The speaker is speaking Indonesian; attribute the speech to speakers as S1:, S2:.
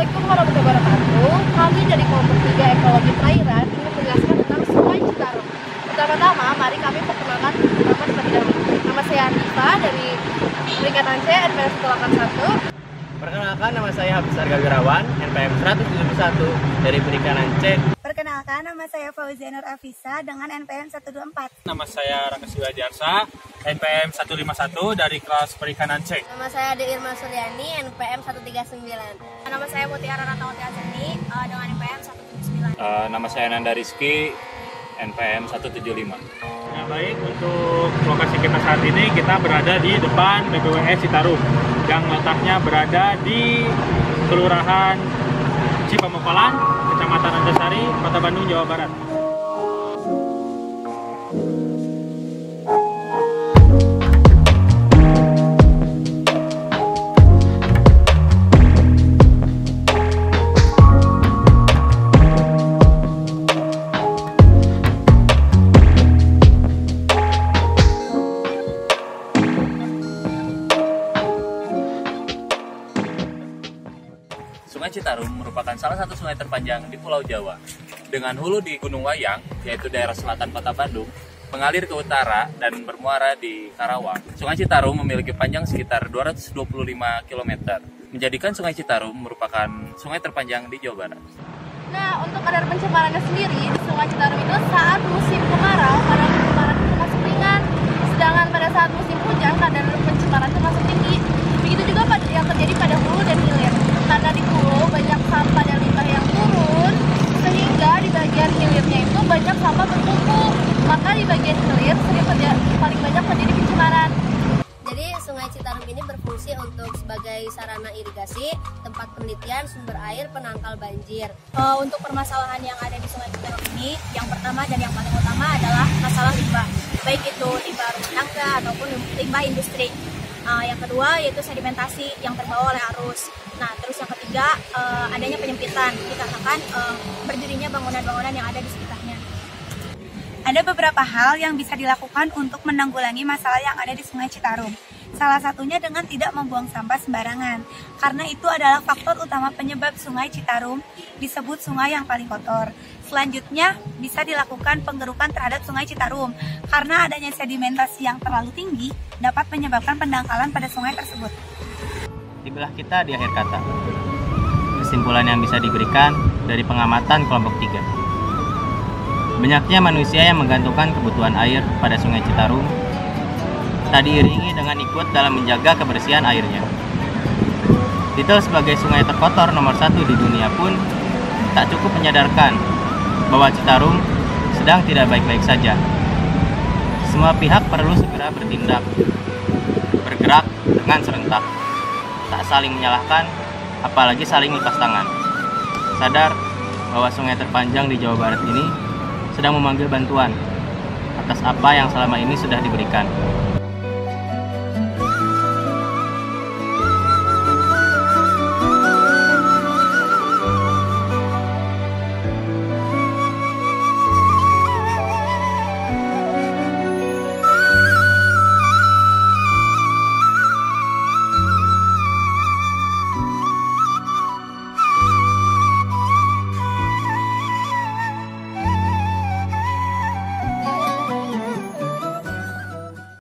S1: Assalamualaikum warahmatullahi wabarakatuh. Kami dari kelompok 3 Ekologi Perairan ingin menjelaskan tentang Sungai Citarum. Pertama-tama, mari kami perkenalkan nama terlebih dahulu. Nama saya Anifa dari Perikanan C NPM 181.
S2: Perkenalkan, nama saya Habis Arga Wirawan, NPM 171 dari Perikanan C.
S3: Perkenalkan, nama saya Fauzia Nur Afisa dengan NPM 124.
S4: Nama saya Raka Siwadiarsa, NPM 151 dari kelas Perikanan C.
S5: Nama saya Ade Irma Suryani, NPM 139.
S6: Nama saya Mutiara Ratawati Azani dengan NPM 179.
S7: Nama saya Nanda Rizky, NPM 175.
S4: Nah, baik, untuk lokasi kita saat ini, kita berada di depan BBWS Citarum yang letaknya berada di Kelurahan Cipamokolan, Kecamatan Antasari, Kota Bandung, Jawa Barat.
S7: Sungai Citarum merupakan salah satu sungai terpanjang di Pulau Jawa. Dengan hulu di Gunung Wayang, yaitu daerah selatan Kota Bandung, mengalir ke utara dan bermuara di Karawang. Sungai Citarum memiliki panjang sekitar 225 km, menjadikan Sungai Citarum merupakan sungai terpanjang di Jawa Barat.
S1: Nah, untuk kadar pencemarannya sendiri di Sungai Citarum itu saat musim kemarau, kadar pencemaran itu masih ringan. Sedangkan pada saat musim hujan, kadar pencemaran itu masih tinggi. Begitu juga yang terjadi pada hulu dan hilir. Karena di hulu banyak sampah dan limbah yang turun, sehingga di bagian hilirnya itu banyak sampah bertumpuk. Maka di bagian hilir paling banyak terjadi pencemaran.
S5: Jadi Sungai Citarum ini berfungsi untuk sebagai sarana irigasi, tempat penelitian, sumber air, penangkal banjir.
S6: Untuk permasalahan yang ada di Sungai Citarum ini, yang pertama dan yang paling utama adalah masalah limbah. Baik itu limbah rumah tangga ataupun limbah industri. Yang kedua yaitu sedimentasi yang terbawa oleh arus. Nah, terus yang ketiga adanya penyempitan dikarenakan berdirinya bangunan-bangunan yang ada di sekitarnya.
S3: Ada beberapa hal yang bisa dilakukan untuk menanggulangi masalah yang ada di Sungai Citarum. Salah satunya dengan tidak membuang sampah sembarangan, karena itu adalah faktor utama penyebab Sungai Citarum disebut sungai yang paling kotor. Selanjutnya, bisa dilakukan penggerukan terhadap Sungai Citarum, karena adanya sedimentasi yang terlalu tinggi dapat menyebabkan pendangkalan pada sungai tersebut.
S2: Tibalah kita di akhir kata. Kesimpulan yang bisa diberikan dari pengamatan kelompok 3. Banyaknya manusia yang menggantungkan kebutuhan air pada Sungai Citarum tak diiringi dengan ikut dalam menjaga kebersihan airnya. Titel sebagai sungai terkotor nomor 1 di dunia pun tak cukup menyadarkan bahwa Citarum sedang tidak baik-baik saja. Semua pihak perlu segera bertindak, bergerak dengan serentak, tak saling menyalahkan, apalagi saling lepas tangan. Sadar bahwa sungai terpanjang di Jawa Barat ini sedang memanggil bantuan atas apa yang selama ini sudah diberikan.